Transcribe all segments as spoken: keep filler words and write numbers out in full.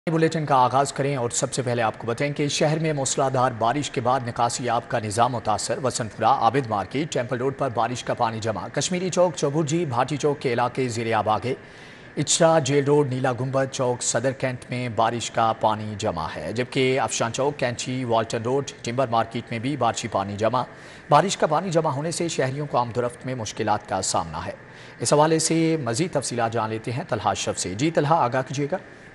Bulletin का आगाज करें और सबसे पहले आपको बताएं कि शहर में मूसलाधार बारिश के बाद निकासी आब का निज़ाम मुतासर। Wassanpura Abid market temple road पर बारिश का पानी जमा। कश्मीरी चौक चौबुर्जी भाटी चौक के इलाके ज़ेरे आब आ गए। इचरा जेल रोड नीला गुंबद चौक सदर कैंट में बारिश का पानी जमा है, जबकि अफशान चौक कैंची वाल्टन रोड टिम्बर मार्केट में भी बारिशी पानी जमा। बारिश का पानी जमा होने से शहरियों को आमदोरफ्त में मुश्किलात का सामना है। इस हवाले से मज़ीद तफसीलात जान लेते हैं तलहा अशरफ से। जी तलहा, आगाह कीजिएगा।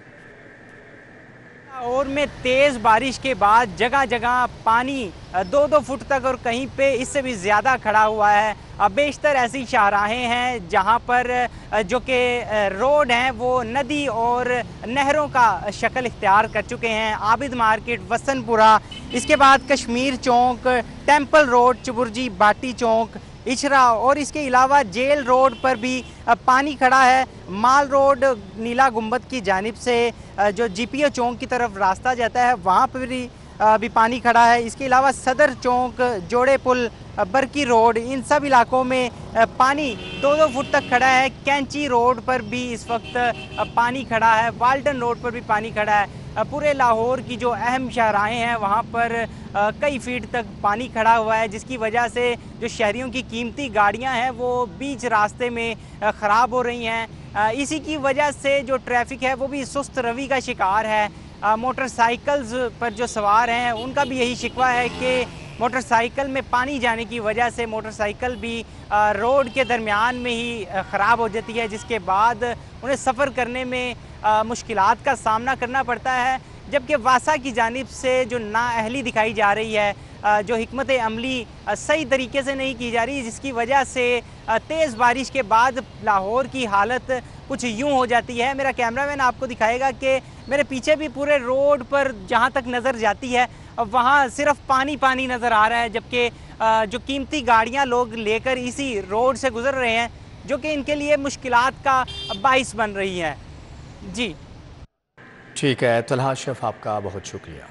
और में तेज़ बारिश के बाद जगह जगह पानी दो दो फुट तक और कहीं पे इससे भी ज़्यादा खड़ा हुआ है। अब बेशतर ऐसी शाहराहें हैं जहां पर जो कि रोड हैं वो नदी और नहरों का शक्ल इख्तियार कर चुके हैं। आबिद मार्केट, वसंतपुरा, इसके बाद कश्मीर चौक, टेम्पल रोड, चौबुर्जी भाटी चौक, इचरा और इसके अलावा जेल रोड पर भी पानी खड़ा है। माल रोड नीला गुंबद की जानिब से जो जीपीओ चौक की तरफ रास्ता जाता है वहाँ पर भी भी पानी खड़ा है। इसके अलावा सदर चौक, जोड़े पुल, बरकी रोड, इन सब इलाकों में पानी दो दो फुट तक खड़ा है। कैंची रोड पर भी इस वक्त पानी खड़ा है। वाल्टन रोड पर भी पानी खड़ा है। पूरे लाहौर की जो अहम शाहराहें हैं वहाँ पर कई फीट तक पानी खड़ा हुआ है, जिसकी वजह से जो शहरियों की कीमती गाड़ियाँ हैं वो बीच रास्ते में ख़राब हो रही हैं। इसी की वजह से जो ट्रैफिक है वो भी सुस्त रवि का शिकार है। मोटरसाइकिल्स पर जो सवार हैं उनका भी यही शिकवा है कि मोटरसाइकिल में पानी जाने की वजह से मोटरसाइकिल भी रोड के दरमियान में ही ख़राब हो जाती है, जिसके बाद उन्हें सफ़र करने में मुश्किलात का सामना करना पड़ता है। जबकि वासा की जानिब से जो नाअहली दिखाई जा रही है, जो हिकमत अमली सही तरीके से नहीं की जा रही, जिसकी वजह से तेज़ बारिश के बाद लाहौर की हालत कुछ यूं हो जाती है। मेरा कैमरामैन आपको दिखाएगा कि मेरे पीछे भी पूरे रोड पर जहां तक नज़र जाती है वहां सिर्फ पानी पानी नज़र आ रहा है, जबकि जो कीमती गाड़ियां लोग लेकर इसी रोड से गुजर रहे हैं, जो कि इनके लिए मुश्किलात का बाइस बन रही हैं। जी ठीक है तलहा अशरफ, आपका बहुत शुक्रिया।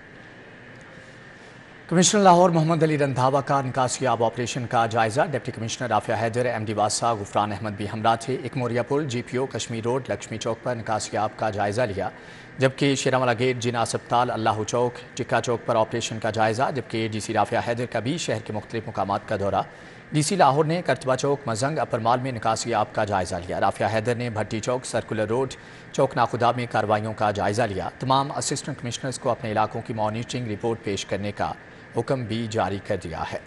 कमिश्नर लाहौर मोहम्मद अली रंधावा का निकासियाब ऑपरेशन का जायजा। Deputy commissioner Afia Haider, MD वासा, गुफरान अहमद भी हमरा थे। एक मोरिया पुल, जीपीओ, कश्मीर रोड, लक्ष्मी चौक पर निकासियाब का जायजा लिया, जबकि शेरावाला गेट, जिना अस्पताल, अल्लाह चौक, टिक्का चौक पर ऑपरेशन का जायजा। जबकि डी सी आफिया हैदर का भी शहर के मुख्तलिफ मुकामात का दौरा। डी सी लाहौर ने करतबा चौक, मजंग, अपर माल में निकासियाब का जायजा लिया। राफिया हैदर ने भट्टी चौक, सर्कुलर रोड, चौक नाखुदा में कार्रवाइयों का जायजा लिया। तमाम असिस्टेंट कमिश्नर्स को अपने इलाकों की मॉनिटरिंग रिपोर्ट पेश करने का हुक्म भी जारी कर दिया है।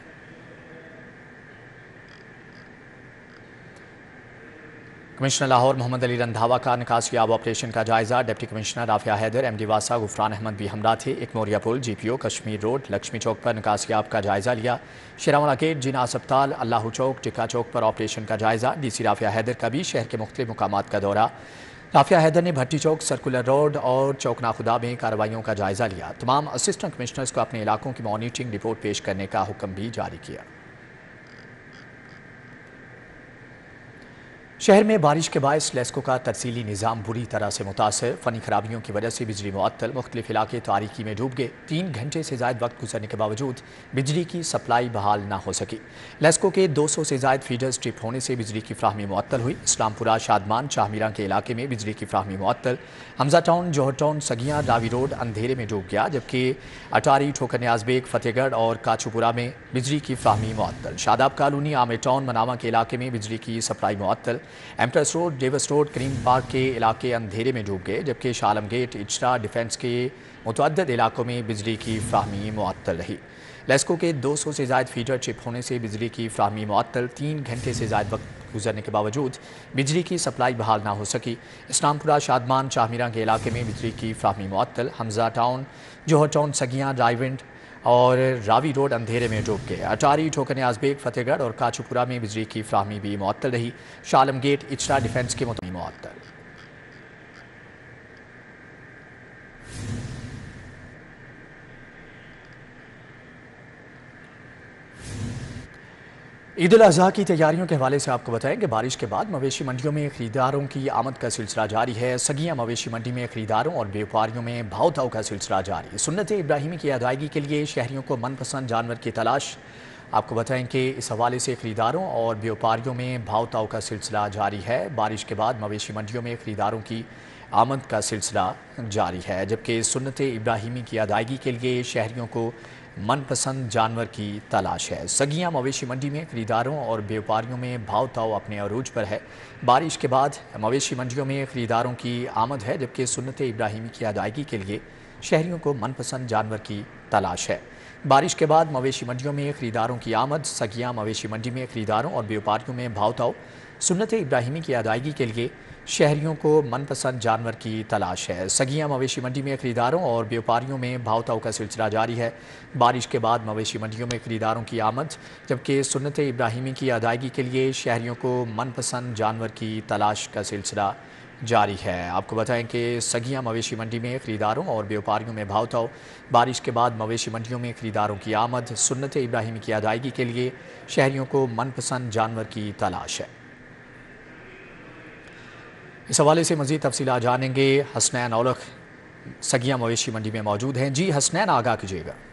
कमिश्नर लाहौर मोहम्मद अली रंधावा का निकासियाब ऑपरेशन का जायजा। Deputy commissioner Afia Haider, MD वासा, गुफरान अहमद भी हमरा थे। एक मोरिया पुल, जीपीओ, कश्मीर रोड, लक्ष्मी चौक पर निकासियाब का जायजा लिया। शेरावाला गेट, जिना अस्पताल, अल्लाह चौक, टिक्का चौक पर ऑपरेशन का जायजा। डी सी राफिया हैदर का भी शहर के मुख्तलिफ मुकामात का दौरा। राफिया हैदर ने भट्टी चौक, सर्कुलर रोड और चौक नाखुदा में कार्रवाइयों का जायजा लिया। तमाम असिस्टेंट कमिश्नर्स को अपने इलाकों की मॉनिटरिंग रिपोर्ट पेश करने का हुक्म भी जारी किया। शहर में बारिश के बायस लेस्को का तरसीली निज़ाम बुरी तरह से मुतासर। फ़नी खराबियों की वजह से बिजली मुअत्तल, मुख्तलिफ इलाके तारीकी में डूब गए। तीन घंटे से ज़ायद वक्त गुजरने के बावजूद बिजली की सप्लाई बहाल ना हो सकी। लेस्को के दो सौ से ज़ायद फीडर्स ट्रिप होने से बिजली की फ्राहमी मुअत्तल हुई। इस्लामपुरा, शादमान, शाहमीरा के इलाके में बिजली की फ्राहमी मुअत्तल। Hamza town, Johar town, Saggian, Ravi road अंधेरे में डूब गया, जबकि अटारी, ठोकर न्याज़बेग, फतेहगढ़ और काचूपुरा में बिजली की फ्राहमी मुअत्तल। शादाब कॉलोनी, आमिर टाउन, मनामा के इलाके में बिजली की सप्लाई मुअत्तल। Empress road, Davis road, Karim park के इलाके अंधेरे में डूब गए, जबकि शालम गेट, इचरा, डिफेंस के मुतअद्दिद इलाकों में बिजली की फ्राहमी मुअत्तल रही। लेस्को के दो सौ से ज़ायद फीडर चिप होने से बिजली की फ्राहमी मुअत्तल। तीन घंटे से ज़ायद वक्त गुजरने के बावजूद बिजली की सप्लाई बहाल ना हो सकी। इस्लामपुरा, शादमान, शाहमीरा के इलाके में बिजली की फ्राहमी मुअत्तल। हमजा टाउन, जौहर टाउन, सगियाँ, रायविंड और रावी रोड अंधेरे में डूब गए। अटारी, ठोकर न्याज़बेग, फतेहगढ़ और काचूपुरा में बिजली की फ्राहमी भी मुअत्तल रही। शालम गेट, इचरा, डिफेंस के मुतअद्दिद मुअत्तल। ईद उल अज़हा की तैयारियों के हवाले से आपको बताएं कि बारिश के बाद मवेशी मंडियों में खरीदारों की आमद का सिलसिला जारी है। सगियाँ मवेशी मंडी में खरीदारों और व्यापारियों में भाव ताव का सिलसिला जारी। सुन्नत इब्राहिमी की अदायगी के लिए शहरियों को मनपसंद जानवर की तलाश। आपको बताएं कि इस हवाले से खरीदारों और व्यापारियों में भाव ताव का सिलसिला जारी है। बारिश के बाद मवेशी मंडियों में खरीदारों की آمد کا سلسلہ جاری ہے، جبکہ سنت ابراہیمی کی ادائیگی کے لیے شہریوں کو من پسند جانور کی تلاش ہے۔ سگیاں مویشی منڈی میں خریداروں اور بیوپاریوں میں بھاؤ تاؤ اپنے عروج پر ہے۔ بارش کے بعد مویشی منڈیوں میں خریداروں کی آمد ہے، جبکہ سنت ابراہیمی کی ادائیگی کے لیے شہریوں کو من پسند جانور کی تلاش ہے۔ بارش کے بعد مویشی منڈیوں میں خریداروں کی آمد، سگیاں مویشی منڈی میں خریداروں اور بیوپاریوں میں بھاؤ تاؤ، سنت ابراہیمی کی ادائیگی کے لیے شہریوں کو من پسند جانور کی تلاش ہے۔ سگیاں مویشی منڈی میں خریداروں اور بیوپاریوں میں بھاؤ تاؤ کا سلسلہ جاری ہے۔ بارش کے بعد مویشی منڈیوں میں خریداروں کی آمد، جبکہ سنت ابراہیمی کی ادائیگی کے لیے شہریوں کو من پسند جانور کی تلاش کا سلسلہ جاری ہے۔ آپ کو بتائیں کہ سگیاں مویشی منڈی میں خریداروں اور بیوپاریوں میں بھاؤ تاؤ، بارش کے بعد مویشی منڈیوں میں خریداروں کی آمد، سنت ابراہیمی کی ادائیگی کے لیے شہریوں کو من پسند جانور کی تلاش ہے۔ اس حوالے سے مزید تفصیلات جانیں گے، حسنین اولکھ سگیاں مویشی منڈی میں موجود ہیں۔ جی حسنین، آگاہ کیجیے گا۔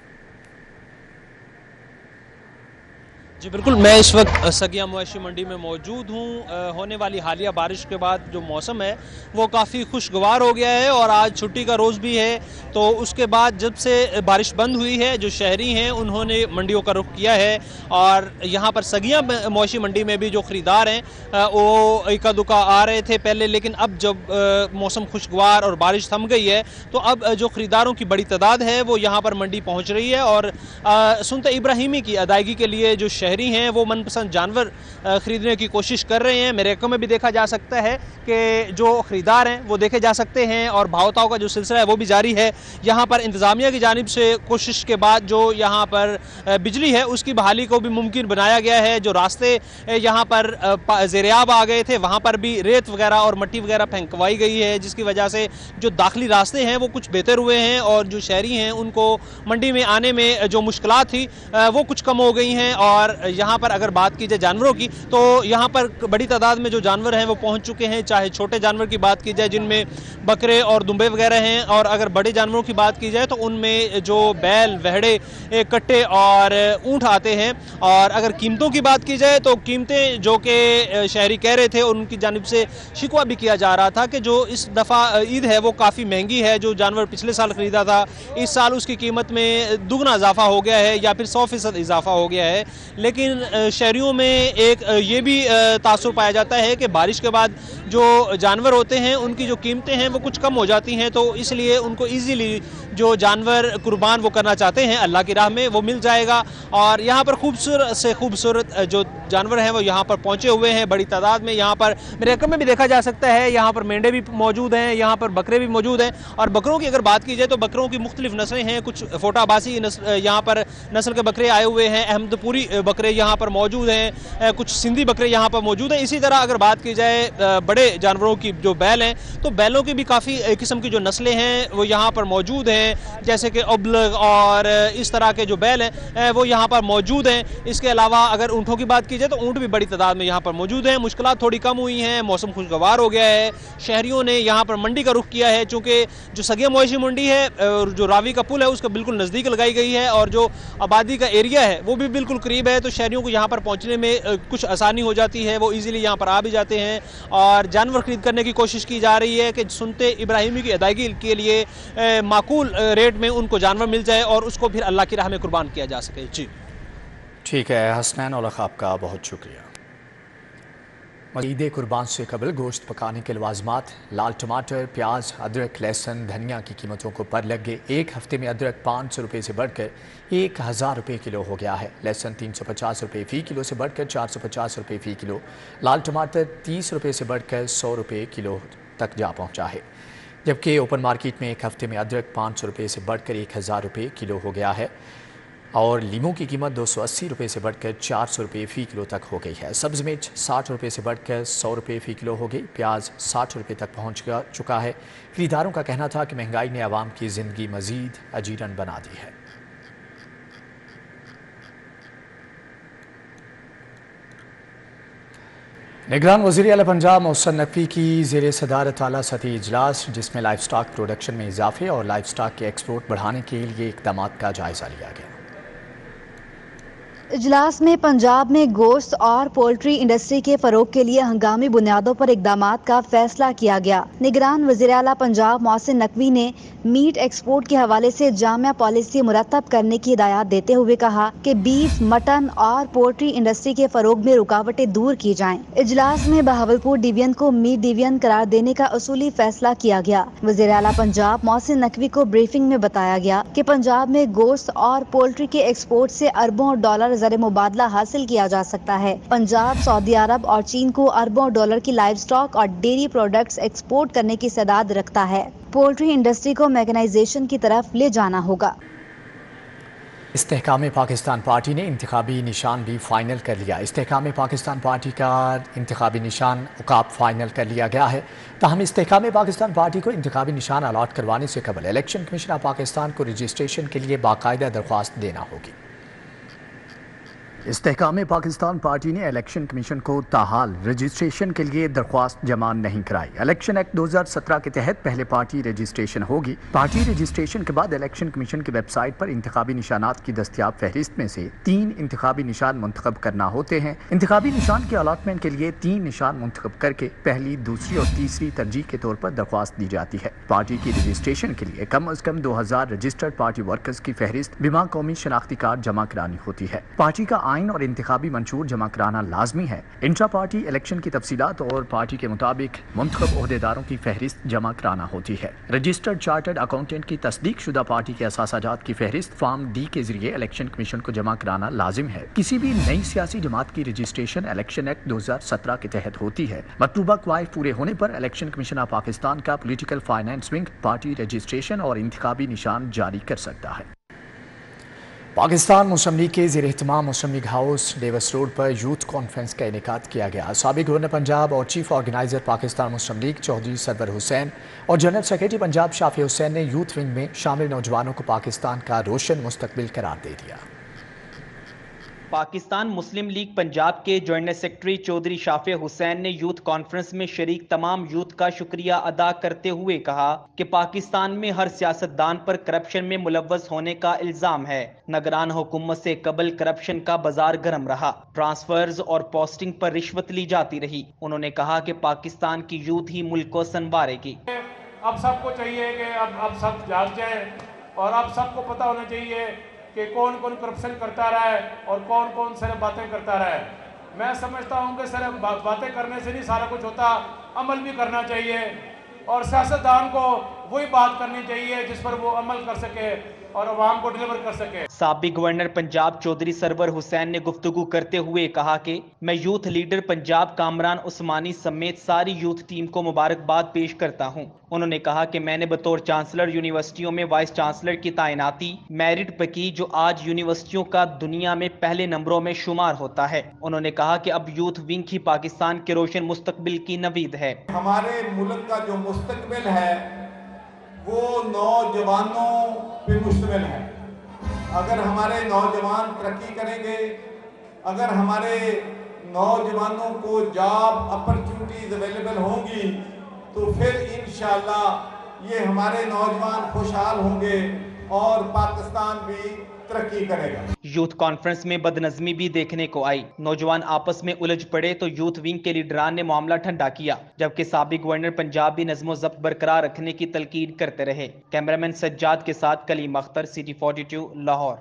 جی بالکل، میں اس وقت سگیاں مویشی منڈی میں موجود ہوں۔ ہونے والی حالیہ بارش کے بعد جو موسم ہے وہ کافی خوشگوار ہو گیا ہے، اور آج چھٹی کا روز بھی ہے، تو اس کے بعد جب سے بارش بند ہوئی ہے جو شہری ہیں انہوں نے منڈیوں کا رخ کیا ہے، اور یہاں پر سگیاں مویشی منڈی میں بھی جو خریدار ہیں وہ اکا دکا آ رہے تھے پہلے، لیکن اب جب موسم خوشگوار اور بارش تھم گئی ہے تو اب جو خریداروں کی بڑی تعداد ہے وہ یہاں پر منڈی پہنچ رہی ہے، اور سنت ابراہیمی کی ادائیگی کے لیے جو شہری ہیں وہ من پسند جانور خریدنے کی کوشش کر رہے ہیں۔ میرے علاقوں میں بھی دیکھا جا سکتا ہے کہ جو خریدار ہیں وہ دیکھے جا سکتے ہیں، اور بھاؤ تاؤ کا جو سلسلہ ہے وہ بھی جاری ہے۔ یہاں پر انتظامیہ کی جانب سے کوشش کے بعد جو یہاں پر بجلی ہے اس کی بحالی کو بھی ممکن بنایا گیا ہے۔ جو راستے یہاں پر زیریاب آ گئے تھے وہاں پر بھی ریت وغیرہ اور مٹی وغیرہ پھینکوائی گئی ہے، جس کی وجہ سے جو داخلی راستے ہیں وہ کچھ بہتر ہوئے ہیں، اور جو شہری ہیں ان کو منڈی میں آنے میں جو مشکلات تھی وہ کچھ کم ہو گئی ہیں۔ اور یہاں پر اگر بات کی جائے جانوروں کی تو یہاں پر بڑی تعداد میں جو جانور ہیں وہ پہنچ چکے ہیں، چاہے چھوٹے جانور کی بات کی جائے جن میں بکرے اور دمبے وغیرہ ہیں، اور اگر بڑے جانوروں کی بات کی جائے تو ان میں جو بیل، وہڑے، کٹے اور اونٹ آتے ہیں۔ اور اگر قیمتوں کی بات کی جائے تو قیمتیں جو کہ شہری کہہ رہے تھے ان کی جانب سے شکوہ بھی کیا جا رہا تھا کہ جو اس دفعہ عید ہے وہ کافی مہنگی ہے، جو جانور پچھلے سال خریدا تھا اس سال اس کی قیمت میں دگنا اضافہ ہو گیا ہے یا پھر سو فیصد اضافہ ہو گیا ہے۔ لیکن شہریوں میں ایک یہ بھی تاثر پایا جاتا ہے کہ بارش کے بعد جو جانور ہوتے ہیں ان کی جو قیمتیں ہیں وہ کچھ کم ہو جاتی ہیں، تو اس لیے ان کو ایزیلی جو جانور قربان وہ کرنا چاہتے ہیں اللہ کی راہ میں وہ مل جائے گا۔ اور یہاں پر خوبصورت سے خوبصورت جو جانور ہیں وہ یہاں پر پہنچے ہوئے ہیں بڑی تعداد میں۔ یہاں پر میرے علاقے میں بھی دیکھا جا سکتا ہے یہاں پر مینڈے بھی موجود ہیں، یہاں پر بکرے بھی موجود ہیں، اور بکروں کی اگر بات کی جائے تو بکروں کی مختلف نسلیں ہیں۔ کچھ فوٹا باسی یہاں پر نسل کے بکرے آئے ہوئے ہیں، احمد پوری بکرے یہاں پر موجود ہیں، کچھ سندھی بکرے یہاں پر موجود ہیں۔ اسی طرح اگر بات کی جائے بڑے جانوروں کی جو بیل ہیں تو بیلوں کی بھی کافی قسم کی جو نسلیں ہیں وہ یہاں پر موجود ہیں، جیسے کہ ابلغ اور اس طرح کے جو بیل ہیں وہ یہاں پر موجود ہیں۔ اس کے علاوہ اگر اونٹوں کی بات کی جائے تو اونٹ بھی بڑی تعداد میں یہاں پر موجود ہیں۔ مشکلات تھوڑی کم ہوئی ہیں، موسم خوشگوار ہو گیا ہے، شہریوں نے یہاں پر منڈی کا رخ کیا ہے، چونکہ جو سگیاں مویشی منڈی ہے جو راوی کا پل ہے اس کا بالکل نزدیک لگائی گئی ہے، اور جو آبادی کا ایریا ہے وہ بھی بالکل قریب ہے، تو شہریوں کو یہاں پر پہنچنے میں کچھ آسانی ہو جاتی ہے، وہ ایزیلی یہاں پر آ بھی جاتے ہیں، اور جانور خرید کرنے کی کوشش کی جا رہی ہے کہ سنت ابراہیمی کی ادائیگی کے لیے معقول ریٹ میں ان کو جانور مل جائے اور اس کو پھر اللہ کی راہ میں قربان کیا جا سکے۔ جی ٹھیک ہے حسنین اولکھ، آپ کا بہت شکریہ۔ عید قربان سے قبل گوشت پکانے کے لوازمات لال ٹماٹر، پیاز، ادرک، لہسن، دھنیا کی قیمتوں کو پر لگ گئے۔ ایک ہفتے میں ادرک پانچ سو روپے سے بڑھ کر ایک ہزار روپے کلو ہو گیا ہے۔ لہسن تین سو پچاس روپے فی کلو سے بڑھ کر چار سو پچاس روپے فی کلو، لال ٹماٹر تیس روپے سے بڑھ کر سو روپے کلو تک جا پہنچا ہے، جبکہ اوپن مارکیٹ میں ایک ہفتے میں ادرک پانچ سو روپے سے بڑھ کر ایک ہزار روپے کلو ہو گیا ہے، اور لیموں کی قیمت دو سو اسی روپے سے بڑھ کر چار سو روپے فی کلو تک ہو گئی ہے۔ سبز مرچ ساٹھ روپے سے بڑھ کر سو روپے فی کلو ہو گئی، پیاز ساٹھ روپے تک پہنچ چکا ہے۔ خریداروں کا کہنا تھا کہ مہنگائی نے عوام کی زندگی مزید اجیرن بنا دی ہے۔ نگران وزیر اعلیٰ پنجاب محسن نقوی کی زیر صدارت اعلیٰ سطحی اجلاس، جس میں لائف سٹاک پروڈکشن میں اضافے اور لائف سٹاک کے ایکسپورٹ بڑھانے کے لیے اقدامات کا جائزہ لیا گیا۔ اجلاس میں پنجاب میں گوشت اور پولٹری انڈسٹری کے فروغ کے لیے ہنگامی بنیادوں پر اقدامات کا فیصلہ کیا گیا۔ نگران وزیر اعلیٰ پنجاب محسن نقوی نے میٹ ایکسپورٹ کے حوالے سے جامع پالیسی مرتب کرنے کی ہدایات دیتے ہوئے کہا کہ بیف، مٹن اور پولٹری انڈسٹری کے فروغ میں رکاوٹیں دور کی جائیں۔ اجلاس میں بہاولپور ڈویژن کو میٹ ڈویژن قرار دینے کا اصولی فیصلہ کیا گیا۔ وزیر اعلیٰ پنجاب محسن نقوی کو بریفنگ میں بتایا گیا کہ پنجاب میں گوشت اور پولٹری کے ایکسپورٹ سے اربوں ڈالر زر مبادلہ حاصل کیا جا سکتا ہے۔ پنجاب سعودی عرب اور چین کو اربوں ڈالر کی لائیو سٹاک اور ڈیری پروڈکٹس ایکسپورٹ کرنے کی استعداد رکھتا ہے۔ پولٹری انڈسٹری کو میکنائزیشن کی طرف لے جانا ہوگا۔ استحکام پاکستان پارٹی نے انتخابی نشان بھی فائنل کر لیا۔ استحکام پاکستان پارٹی کا انتخابی نشان عقاب فائنل کر لیا گیا ہے۔ تاہم استحکام پاکستان پارٹی کو انتخابی نشان الاٹ کروانے سے قبل الیکشن کمیشن آف پاکستان کو رجسٹریشن کے لیے باقاعدہ درخواست دینا ہوگی۔ استحکام پاکستان پارٹی نے الیکشن کمیشن کو تاحال رجسٹریشن کے لیے درخواست جمع نہیں کرائی۔ الیکشن ایکٹ دو ہزار سترہ کے تحت پہلے پارٹی رجسٹریشن ہوگی۔ پارٹی رجسٹریشن کے بعد الیکشن کمیشن کی ویب سائٹ پر انتخابی نشانات کی دستیاب فہرست میں سے تین انتخابی نشان منتخب کرنا ہوتے ہیں۔ انتخابی نشان کے الاٹمنٹ کے لیے تین نشان منتخب کر کے پہلی، دوسری اور تیسری ترجیح کے طور پر درخواست دی جاتی ہے۔ پارٹی کی رجسٹریشن کے لیے کم از کم دو ہزار رجسٹرڈ پارٹی ورکرز کی فہرست بما قومی شناختی کارڈ جمع کرانی ہوتی ہے۔ پارٹی کا آئین اور انتخابی منشور جمع کرانا لازمی ہے۔ انٹرا پارٹی الیکشن کی تفصیلات اور پارٹی کے مطابق منتخب عہدیداروں کی فہرست جمع کرانا ہوتی ہے۔ رجسٹرڈ چارٹرڈ اکاؤنٹنٹ کی تصدیق شدہ پارٹی کے اثاثہ جات کی فہرست فارم ڈی کے ذریعے الیکشن کمیشن کو جمع کرانا لازم ہے۔ کسی بھی نئی سیاسی جماعت کی رجسٹریشن الیکشن ایکٹ دو ہزار سترہ کے تحت ہوتی ہے۔ مطلوبہ قواعد پورے ہونے پر الیکشن کمیشن آف پاکستان کا political finance wing party registration اور انتخابی نشان جاری کر سکتا ہے۔ پاکستان مسلم لیگ کے زیر اہتمام Muslim league house Davis road پر یوتھ کانفرنس کا انعقاد کیا گیا۔ سابق گورنر پنجاب اور chief organizer Pakistan Muslim league Chaudhry Sarwar Hussain اور جنرل سیکرٹری پنجاب شافی حسین نے یوتھ ونگ میں شامل نوجوانوں کو پاکستان کا روشن مستقبل قرار دے دیا۔ پاکستان مسلم لیگ پنجاب کے جوائنٹ سیکرٹری چودھری شافی حسین نے یوتھ کانفرنس میں شریک تمام یوتھ کا شکریہ ادا کرتے ہوئے کہا کہ پاکستان میں ہر سیاستدان پر کرپشن میں ملوث ہونے کا الزام ہے۔ نگران حکومت سے قبل کرپشن کا بازار گرم رہا، ٹرانسفرز اور پوسٹنگ پر رشوت لی جاتی رہی۔ انہوں نے کہا کہ پاکستان کی یوتھ ہی ملک کو سنوارے گی۔ اب سب کو چاہیے کہ اب اب سب جاگ جائیں اور اب سب کو پتہ ہونا چاہیے کہ کون کون کرپشن کرتا رہا ہے اور کون کون صرف باتیں کرتا رہا ہے۔ میں سمجھتا ہوں کہ صرف باتیں کرنے سے نہیں سارا کچھ ہوتا، عمل بھی کرنا چاہیے اور سیاستدان کو وہی بات کرنی چاہیے جس پر وہ عمل کر سکے اور عوام کو ڈیلیور کر سکے۔ سابق گورنر پنجاب چودھری سرور حسین نے گفتگو کرتے ہوئے کہا کہ میں یوتھ لیڈر پنجاب کامران عثمانی سمیت ساری یوتھ ٹیم کو مبارکباد پیش کرتا ہوں۔ انہوں نے کہا کہ میں نے بطور چانسلر یونیورسٹیوں میں وائس چانسلر کی تعیناتی میرٹ پہ کی جو آج یونیورسٹیوں کا دنیا میں پہلے نمبروں میں شمار ہوتا ہے۔ انہوں نے کہا کہ اب یوتھ ونگ ہی پاکستان کے روشن مستقبل کی نوید ہے۔ ہمارے ملک کا جو مستقبل ہے وہ نوجوانوں پہ مشتمل ہے۔ اگر ہمارے نوجوان ترقی کریں گے، اگر ہمارے نوجوانوں کو جاب اپرچونٹیز اویلیبل ہوں گی تو پھر انشاءاللہ یہ ہمارے نوجوان خوشحال ہوں گے اور پاکستان بھی ترقی کرے گا۔ یوتھ کانفرنس میں بدنظمی بھی دیکھنے کو آئی۔ نوجوان آپس میں الجھ پڑے تو یوتھ ونگ کے لیڈران نے معاملہ ٹھنڈا کیا، جبکہ سابق گورنر پنجاب بھی نظم و ضبط برقرار رکھنے کی تلقین کرتے رہے۔ کیمرامین سجاد کے ساتھ Kaleem Akhtar, C T forty two, Lahore.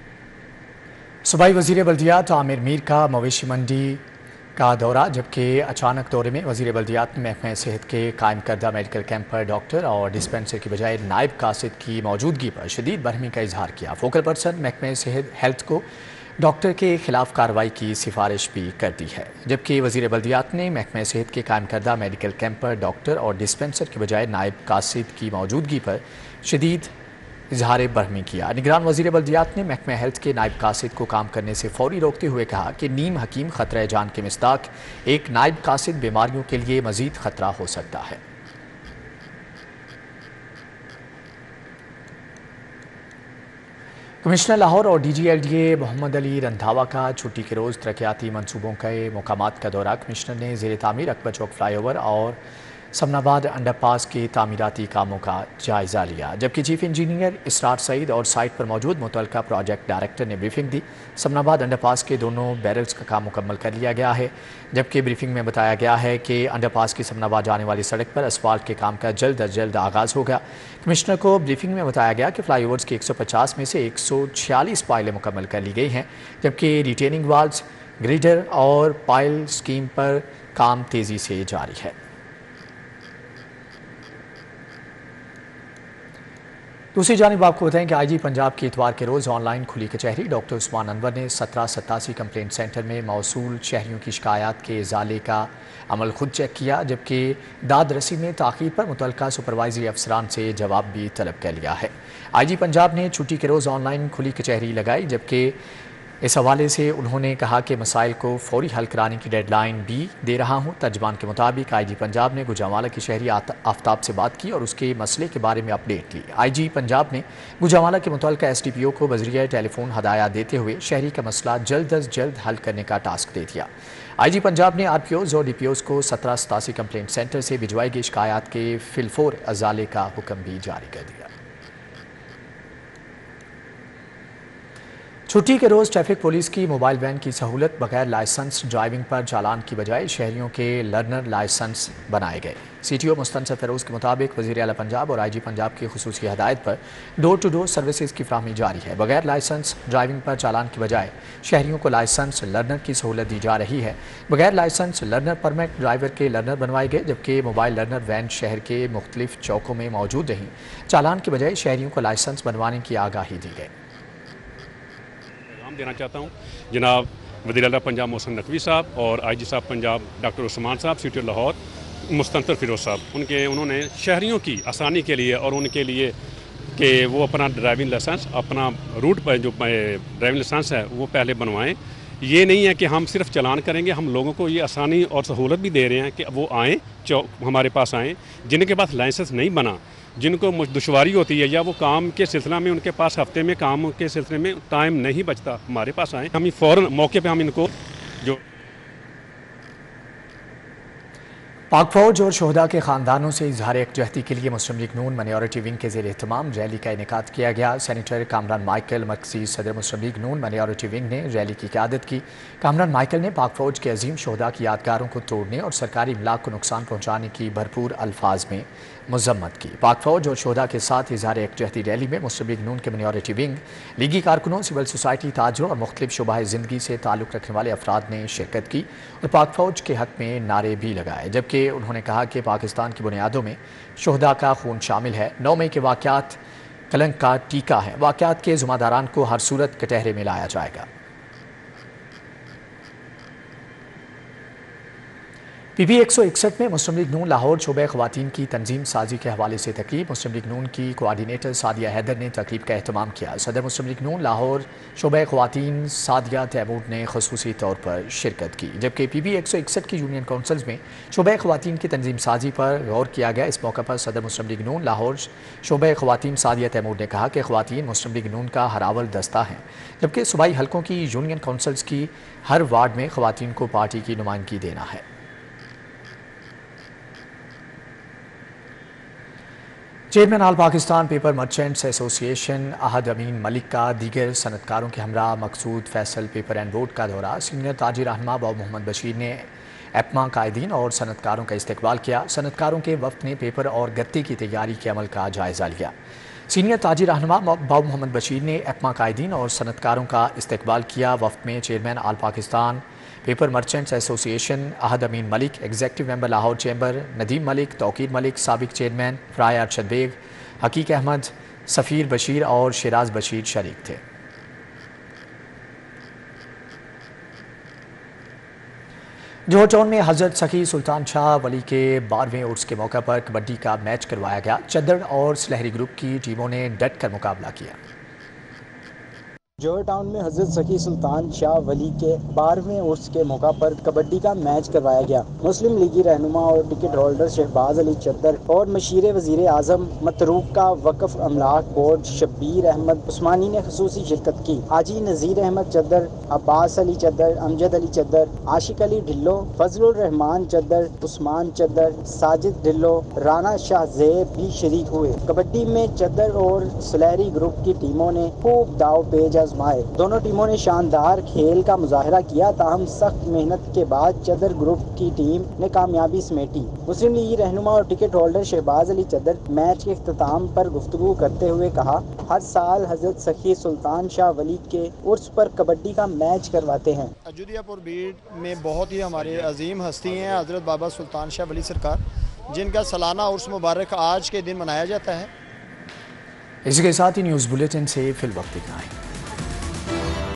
صوبائی وزیر بلدیات عامر میر کا مویشی منڈی کا دورہ، جبکہ اچانک دورے میں وزیر بلدیات نے محکمہ صحت کے قائم کردہ میڈیکل کیمپ پر ڈاکٹر اور ڈسپنسر کی بجائے نائب قاصد کی موجودگی پر شدید برہمی کا اظہار کیا۔ فوکل پرسن محکمہ صحت ہیلتھ کو ڈاکٹر کے خلاف کارروائی کی سفارش بھی کر دی ہے، جبکہ وزیر بلدیات نے محکمہ صحت کے قائم کردہ میڈیکل کیمپ پر ڈاکٹر اور ڈسپنسر کی بجائے نائب قاصد کی موجودگی پر شدید اظہار برہمی کیا۔ نگران وزیر بلدیات نے محکمہ ہیلتھ کے نائب قاصد کو کام کرنے سے فوری روکتے ہوئے کہا کہ نیم حکیم خطرہ جان کے مصداق ایک نائب قاصد بیماریوں کے لیے مزید خطرہ ہو سکتا ہے۔ کمشنر لاہور اور D G L D A Muhammad Ali Randhawa کا چھٹی کے روز ترقیاتی منصوبوں کے مقامات کا دورہ۔ کمشنر نے زیر تعمیر اکبر چوک فلائی اوور اور سمناباد انڈر پاس کے تعمیراتی کاموں کا جائزہ لیا، جبکہ چیف انجینئر اسرار سعید اور سائٹ پر موجود متعلقہ پروجیکٹ ڈائریکٹر نے بریفنگ دی۔ سمناباد انڈر پاس کے دونوں بیرلز کا کام مکمل کر لیا گیا ہے، جبکہ بریفنگ میں بتایا گیا ہے کہ انڈر پاس کی سمناباد جانے والی سڑک پر اسفالٹ کے کام کا جلد از جلد آغاز ہوگا۔ کمشنر کو بریفنگ میں بتایا گیا کہ فلائی اوورز کی ایک سو پچاس میں سے ایک سو چھیالیس پائلیں مکمل کر لی گئی ہیں، جبکہ ریٹیننگ والز، گریڈر اور پائل سکیم پر کام تیزی سے جاری ہے۔ دوسری جانب آپ کو بتائیں کہ آئی جی پنجاب کے اتوار کے روز آن لائن کھلی کچہری ڈاکٹر عثمان انور نے سترہ ستاسی کمپلینٹ سینٹر میں موصول شہریوں کی شکایات کے ازالے کا عمل خود چیک کیا، جبکہ داد رسی میں تاخیر پر متعلقہ سپروائزری افسران سے جواب بھی طلب کر لیا ہے۔ آئی جی پنجاب نے چھٹی کے روز آن لائن کھلی کچہری لگائی، جبکہ اس حوالے سے انہوں نے کہا کہ مسائل کو فوری حل کرانے کی ڈیڈ لائن بھی دے رہا ہوں۔ ترجمان کے مطابق آئی جی پنجاب نے گوجرانوالہ کی شہری آفتاب سے بات کی اور اس کے مسئلے کے بارے میں اپڈیٹ لی۔ آئی جی پنجاب نے گوجرانوالہ کے متعلقہ ایس ڈی پی او کو بذریعہ ٹیلی فون ہدایات دیتے ہوئے شہری کا مسئلہ جلد از جلد حل کرنے کا ٹاسک دے دیا۔ آئی جی پنجاب نے آر پی اوز اور ڈی پی اوز کو سترہ ستاسی کمپلینٹ سینٹر سے بھجوائی گئی شکایات کے فی الفور ازالے کا حکم بھی جاری کر دیا۔ چھٹی کے روز ٹریفک پولیس کی موبائل وین کی سہولت بغیر لائسنس ڈرائیونگ پر چالان کی بجائے شہریوں کے لرنر لائسنس بنائے گئے۔ C T O Mustansar Feroz کے مطابق وزیر اعلیٰ پنجاب اور آئی جی پنجاب کی خصوصی ہدایت پر ڈور ٹو ڈور سروسز کی فراہمی جاری ہے۔ بغیر لائسنس ڈرائیونگ پر چالان کی بجائے شہریوں کو لائسنس لرنر کی سہولت دی جا رہی ہے۔ بغیر لائسنس لرنر پرمٹ ڈرائیور کے لرنر بنوائے گئے، جبکہ موبائل لرنر وین شہر کے مختلف چوکوں میں موجود رہیں۔ چالان کی بجائے شہریوں کو لائسنس بنوانے کی آگاہی دی گئی۔ دینا چاہتا ہوں جناب وزیر اعلیٰ پنجاب محسن نقوی صاحب اور آئی جی صاحب پنجاب ڈاکٹر عثمان صاحب C T O Lahore Mustansar Feroz صاحب، ان کے انہوں نے شہریوں کی آسانی کے لیے اور ان کے لیے کہ وہ اپنا ڈرائیونگ لائسنس اپنا روٹ پر جو ڈرائیونگ لائسنس ہے وہ پہلے بنوائیں۔ یہ نہیں ہے کہ ہم صرف چلان کریں گے، ہم لوگوں کو یہ آسانی اور سہولت بھی دے رہے ہیں کہ وہ آئیں، ہمارے پاس آئیں، جن کے پاس لائسنس نہیں بنا، جن کو دشواری ہوتی ہے یا وہ کام کے سلسلہ میں ان کے پاس ہفتے میں کام کے سلسلے میں ٹائم نہیں بچتا، ہمارے پاس آئیں، ہم فوراً موقع پہ ہم ان کو جو پاک فوج اور شہداء کے خاندانوں سے اظہار یکجہتی کے لیے Muslim league Noon minority wing کے زیر اہتمام ریلی کا انعقاد کیا گیا۔ سینیٹر کامران مائیکل مرکزی صدر Muslim league Noon minority wing نے ریلی کی قیادت کی۔ کامران مائیکل نے پاک فوج کے عظیم شہداء کی یادگاروں کو توڑنے اور سرکاری املاک کو نقصان پہنچانے کی بھرپور الفاظ میں مذمت کی۔ پاک فوج اور شہداء کے ساتھ اظہار یکجہتی ریلی میں مسلم لیگ نون کے مائنورٹی ونگ، لیگی کارکنوں، سول سوسائٹی، تاجروں اور مختلف شعبۂ زندگی سے تعلق رکھنے والے افراد نے شرکت کی اور پاک فوج کے حق میں نعرے بھی لگائے، جبکہ انہوں نے کہا کہ پاکستان کی بنیادوں میں شہداء کا خون شامل ہے۔ نو مئی کے واقعات کلنک کا ٹیکہ ہیں، واقعات کے ذمہ داران کو ہر صورت کٹہرے میں لایا جائے گا۔ پی پی ایک سو اکسٹھ میں مسلم لیگ نون لاہور شعبہ خواتین کی تنظیم سازی کے حوالے سے تقریب۔ مسلم لیگ نون کی کوارڈینیٹر سعدیہ حیدر نے تقریب کا اہتمام کیا۔ صدر مسلم لیگ نون لاہور شعبہ خواتین سعدیہ تیمور نے خصوصی طور پر شرکت کی، جبکہ پی پی ایک سو اکسٹھ کی یونین کونسلز میں شعبہ خواتین کی تنظیم سازی پر غور کیا گیا۔ اس موقع پر صدر مسلم لیگ نون لاہور شعبہ خواتین سعدیہ تیمور نے کہا کہ خواتین مسلم لیگ نون کا ہراول دستہ ہیں، جبکہ صوبائی حلقوں کی یونین کونسلز کی ہر وارڈ میں خواتین کو پارٹی کی نمائندگی دینا ہے۔ Chairman all Pakistan paper merchants association Ahad Amin ملک کا دیگر صنعتکاروں کے ہمراہ Maqsood Faisal paper and board کا دورہ۔ سینئر تاجر رہنما بابو محمد بشیر نے ایپما قائدین اور صنعتکاروں کا استقبال کیا۔ صنعتکاروں کے وفد نے پیپر اور گتے کی تیاری کے عمل کا جائزہ لیا۔ سینئر تاجر رہنما بابو محمد بشیر نے ایپما قائدین اور صنعتکاروں کا استقبال کیا۔ وفد میں chairman all Pakistan paper merchants association Ahad Amin Malik, executive member Lahore chamber Nadeem Malik, Tauqeer Malik, سابق چیئرمین فرائے ارشد بیگ، حقیق احمد، سفیر بشیر اور شیراز بشیر شریک تھے۔ جوہر ٹاؤن میں حضرت سخی سلطان شاہ ولی کے بارہویں عرس کے موقع پر کبڈی کا میچ کروایا گیا۔ چدر اور سلہری گروپ کی ٹیموں نے ڈٹ کر مقابلہ کیا۔ جوہر ٹاؤن میں حضرت سخی سلطان شاہ ولی کے بارہویں عرس کے موقع پر کبڈی کا میچ کروایا گیا۔ مسلم لیگی رہنما اور ٹکٹ ہولڈر شہباز علی چدر اور مشیر وزیر اعظم متروکہ وقف املاک بورڈ شبیر احمد عثمانی نے خصوصی شرکت کی۔ حاجی نذیر احمد چدر، عباس علی چدر، امجد علی چدر، عاشق علی ڈھلو، فضل الرحمان چدر، عثمان چدر، ساجد ڈھلو، رانا شاہ زیب بھی شریک ہوئے۔ کبڈی میں چدر اور سلیری گروپ کی ٹیموں نے خوب داؤ پیچ آزمائے۔ دونوں ٹیموں نے شاندار کھیل کا مظاہرہ کیا، تاہم سخت محنت کے بعد چدر گروپ کی ٹیم نے کامیابی سمیٹی۔ مسلم لیگی رہنما اور ticket holder Shahbaz Ali Chadhar match کے اختتام پر گفتگو کرتے ہوئے کہا، ہر سال حضرت سخی سلطان شاہ ولی کے عرس پر کبڈی کا میچ کرواتے ہیں۔ اجودھیا پور بیڑ میں بہت ہی ہمارے عظیم ہستی ہیں حضرت بابا سلطان شاہ ولی سرکار، جن کا سالانہ عرس مبارک آج کے دن منایا جاتا ہے۔ اسی کے ساتھ ہی نیوز بلیٹن سے فی الوقت اتنا ہی۔